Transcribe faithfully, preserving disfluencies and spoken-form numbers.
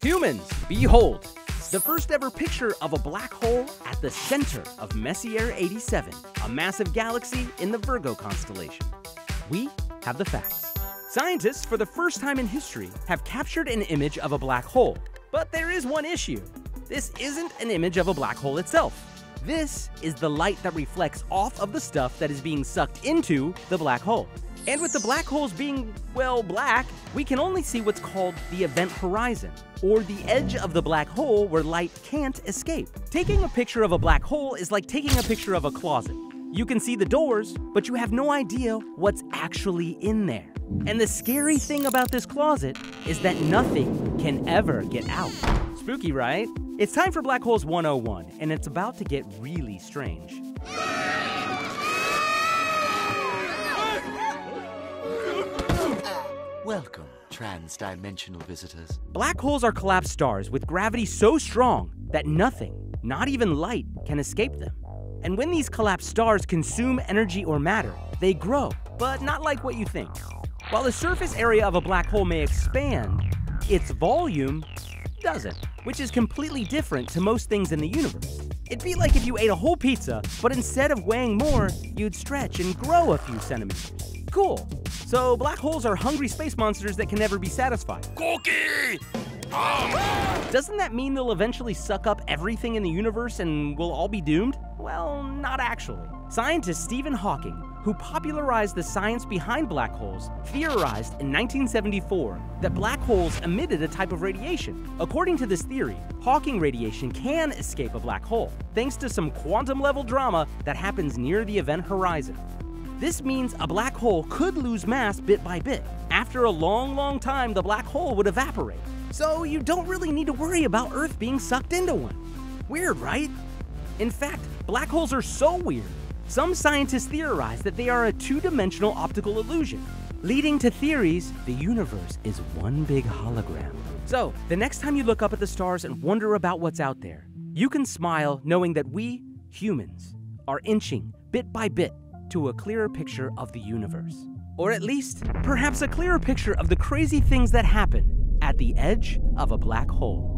Humans, behold, the first ever picture of a black hole at the center of Messier eighty-seven, a massive galaxy in the Virgo constellation. We have the facts. Scientists, for the first time in history, have captured an image of a black hole. But there is one issue. This isn't an image of a black hole itself. This is the light that reflects off of the stuff that is being sucked into the black hole. And with the black holes being, well, black, we can only see what's called the event horizon, or the edge of the black hole where light can't escape. Taking a picture of a black hole is like taking a picture of a closet. You can see the doors, but you have no idea what's actually in there. And the scary thing about this closet is that nothing can ever get out. Spooky, right? It's time for Black Holes one oh one, and it's about to get really strange. Welcome, trans-dimensional visitors. Black holes are collapsed stars with gravity so strong that nothing, not even light, can escape them. And when these collapsed stars consume energy or matter, they grow, but not like what you think. While the surface area of a black hole may expand, its volume doesn't, which is completely different to most things in the universe. It'd be like if you ate a whole pizza, but instead of weighing more, you'd stretch and grow a few centimeters. Cool. So black holes are hungry space monsters that can never be satisfied. Cookie! Oh. Doesn't that mean they'll eventually suck up everything in the universe and we'll all be doomed? Well, not actually. Scientist Stephen Hawking, who popularized the science behind black holes, theorized in nineteen seventy-four that black holes emitted a type of radiation. According to this theory, Hawking radiation can escape a black hole, thanks to some quantum-level drama that happens near the event horizon. This means a black hole could lose mass bit by bit. After a long, long time, the black hole would evaporate. So you don't really need to worry about Earth being sucked into one. Weird, right? In fact, black holes are so weird. Some scientists theorize that they are a two-dimensional optical illusion, leading to theories the universe is one big hologram. So, the next time you look up at the stars and wonder about what's out there, you can smile knowing that we, humans, are inching bit by bit to a clearer picture of the universe. Or at least, perhaps a clearer picture of the crazy things that happen at the edge of a black hole.